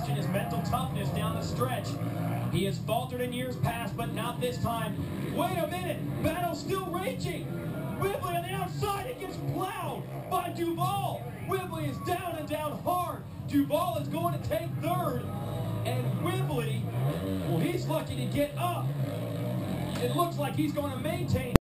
question his mental toughness down the stretch. He has faltered in years past, but not this time. Wait a minute, battle's still raging. Whibley on the outside, it gets plowed by Duvall. Whibley is down and down hard. Duvall is going to take third, and Whibley, well, he's lucky to get up. It looks like he's going to maintain.